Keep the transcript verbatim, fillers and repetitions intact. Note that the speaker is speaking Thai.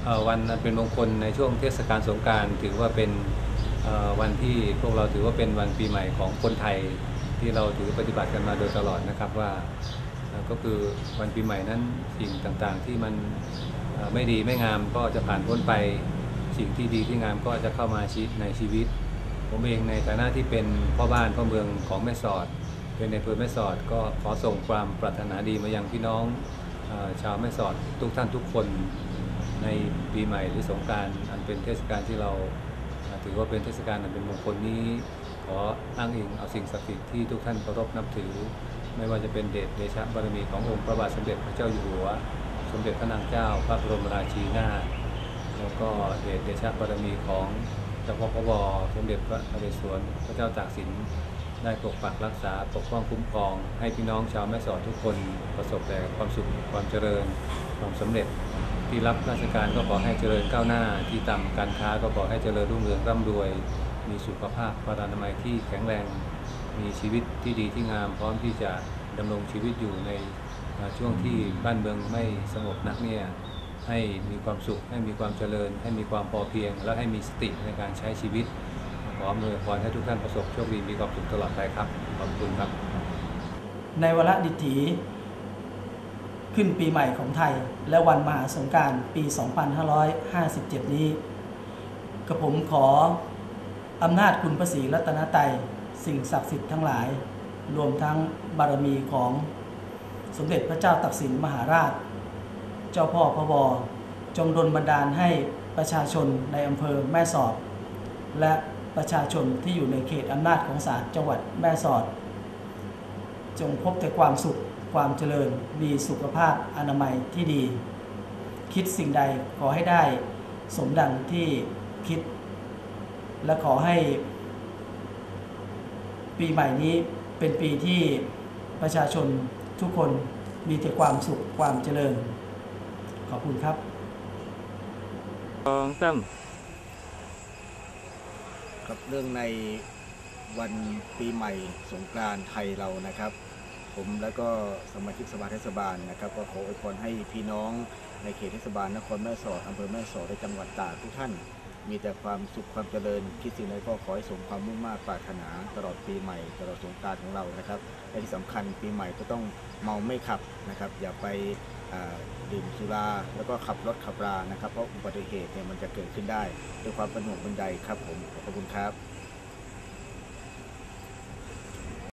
วันเป็นมงคลในช่วงเทศกาลสงกรานต์ถือว่าเป็นวันที่พวกเราถือว่าเป็นวันปีใหม่ของคนไทยที่เราถือปฏิบัติกันมาโดยตลอดนะครับว่าก็คือวันปีใหม่นั้นสิ่งต่างๆที่มันไม่ดีไม่งามก็จะผ่านพ้นไปสิ่งที่ดีที่งามก็จะเข้ามาในชีวิตผมเองในฐานะที่เป็นพ่อบ้านพ่อเมืองของแม่สอดเป็นในอำเภอแม่สอดก็ขอส่งความปรารถนาดีมายังพี่น้องชาวแม่สอดทุกท่านทุกคนในปีใหม่หรือสงกรานต์อันเป็นเทศกาลที่เราถือว่าเป็นเทศกาลอันเป็นมงคลนี้ขออ้างอิงเอาสิ่งศักดิ์สิทธิ์ที่ทุกท่านเคารพนับถือไม่ว่าจะเป็นเดชเดชะบารมีขององค์พระบาทสมเด็จพระเจ้าอยู่หัวสมเด็จพระนางเจ้าพระบรมราชินีนาถแล้วก็เดชเดชะบารมีของเจ้าพ่อพบสมเด็จพระนเรศวรพระเจ้าตากสินได้ปกปักรักษาปกป้องคุ้มครองให้พี่น้องชาวแม่สอดทุกคนประสบแต่ความสุขความเจริญความสำเร็จที่รับราชการก็ขอให้เจริญก้าวหน้าที่ทำการค้าก็ขอให้เจริญรุ่งเรืองร่ำรวยมีสุขภาพพลานามัยที่แข็งแรงมีชีวิตที่ดีที่งามพร้อมที่จะดำรงชีวิตอยู่ในช่วงที่บ้านเมืองไม่สงบนักเนี่ยให้มีความสุขให้มีความเจริญให้มีความพอเพียงและให้มีสติในการใช้ชีวิตขออำนวยพรให้ทุกท่านประสบโชคดีมีความสุขตลอดไปครับขอบคุณครับในวาระดิถีขึ้นปีใหม่ของไทยและวันมหาสงกรานต์ปี สองพันห้าร้อยห้าสิบเจ็ด นี้กระผมขออำนาจคุณพระศรีรัตนตรัยสิ่งศักดิ์สิทธิ์ทั้งหลายรวมทั้งบารมีของสมเด็จพระเจ้าตากสินมหาราชเจ้าพ่อพบจงดลบันดาลให้ประชาชนในอำเภอแม่สอดและประชาชนที่อยู่ในเขตอำนาจของศาลจังหวัดแม่สอดจงพบแต่ความสุขความเจริญมีสุขภาพอนามัยที่ดีคิดสิ่งใดขอให้ได้สมดังที่คิดและขอให้ปีใหม่นี้เป็นปีที่ประชาชนทุกคนมีแต่ความสุขความเจริญขอบคุณครับสองสามครับเรื่องในวันปีใหม่สงกรานต์ไทยเรานะครับผมและก็สมาชิกสภาเทศบาลนะครับก็ขออวยพรให้พี่น้องในเขตเทศบาลนครแม่สอดอำเภอแม่สอดและจังหวัดตากทุกท่านมีแต่ความสุขความเจริญคิดสิ่งใดก็ขอให้สมความมุ่งมั่นปรารถนาตลอดปีใหม่ตลอดสงกรานต์ของเรานะครับและที่สำคัญปีใหม่ก็ต้องเมาไม่ขับนะครับอย่าไปดื่มสุราแล้วก็ขับรถขับรานะครับเพราะอุบัติเหตุเนี่ยมันจะเกิดขึ้นได้ด้วยความเป็นห่วงเป็นใยครับผมขอบคุณครับ